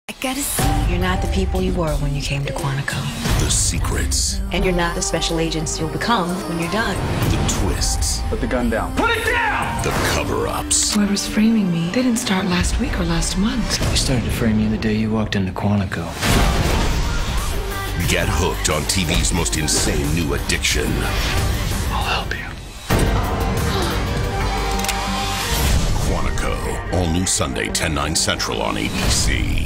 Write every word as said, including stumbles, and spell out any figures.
I gotta see. You're not the people you were when you came to Quantico. The secrets. And you're not the special agents you'll become when you're done. The twists. Put the gun down. Put it down! The cover-ups. Whoever's framing me, they didn't start last week or last month. They started to frame you the day you walked into Quantico. Get hooked on T V's most insane new addiction. I'll help you. Quantico. All new Sunday, ten, nine Central on A B C.